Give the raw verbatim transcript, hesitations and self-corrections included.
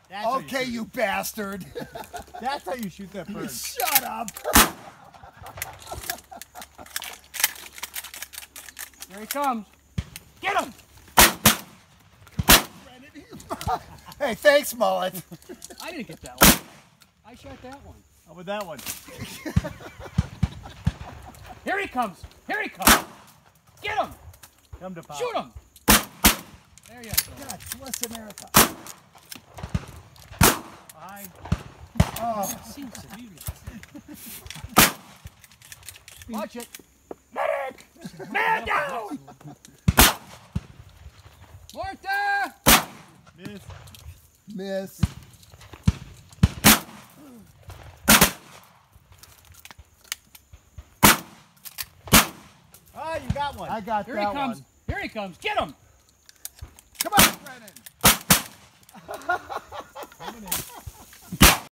That's okay, you, you bastard. That's how you shoot that bird. Shut up. Here he comes. Get him! Hey, thanks, Mullet. I didn't get that one. I shot that one. How about that one? Here he comes. Here he comes. Get him! Come to pop. Shoot him! There you go. God bless America. I... Oh. Watch it. Medic! Man down! Martha! Miss. Miss. Oh, you got one. I got Here that he comes. one. Here he comes. Get him! Come on, Brennan.